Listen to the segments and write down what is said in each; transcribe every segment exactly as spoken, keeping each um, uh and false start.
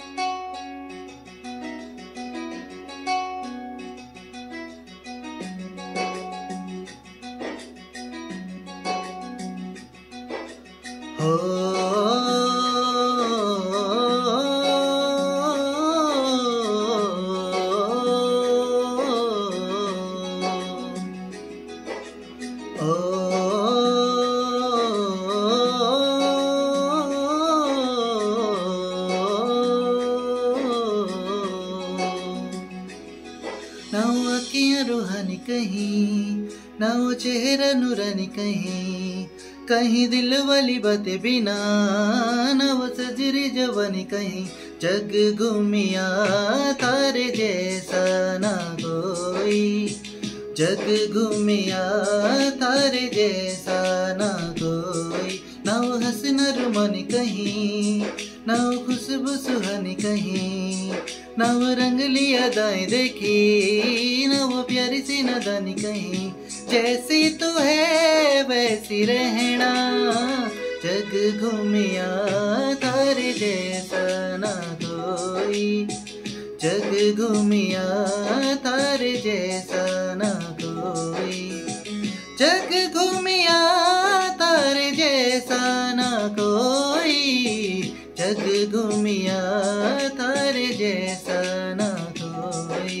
ना वो अखियाँ रूहानी कहीं, ना वो चेहरा नूरानी कहीं, कहीं दिल वाली बातें बिना, ना वो सजरी जवानी कहीं। जग घूमिया तारे जैसा ना कोई, जग घूमिया तारे जैसा ना कोई। ना वो हंसना रुमानी कहीं, ना वो खुशबू सुहानी कहीं, ना वो रंगली अदाएं देखी, ना वो प्यारी सी नादानी कहीं। जैसी तू है वैसी रहना, जग घूमिया तारे जैसा ना कोई, जग घूमिया तारे जैसा ना कोई, जग घूमिया तारे जैसा ना कोई, जग घूमिया तारे जैसा ना कोई।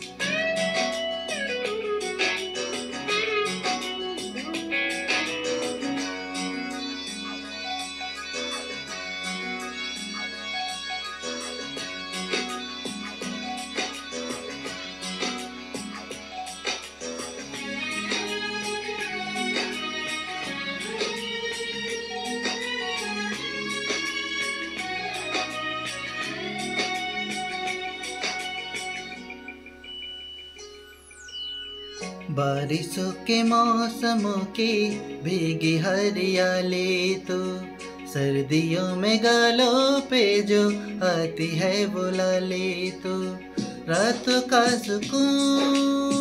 बारिशों के मौसमों की भीगी हरियाली तो, सर्दियों में गालों पे जो आती है वो लाली तो। रातों का सुकून,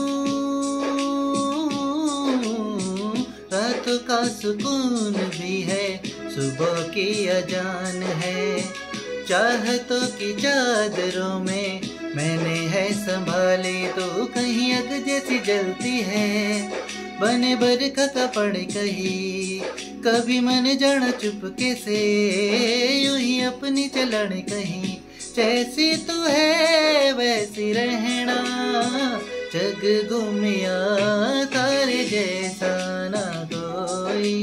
रातों का सुकून भी है, सुबह की अजान है। चाहतों की चादरों में मैंने है संभाली तो, कहीं अग जैसी जलती है बने बरखा का पड़े कहीं। कभी मन जाना चुपके से यूं ही अपनी चलने कहीं। जैसी तू है वैसी रहना, जग घूमिया तारे जैसा ना कोई,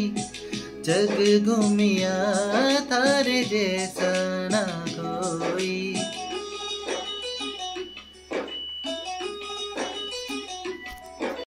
जग घूमिया तारे जैसा ना कोई।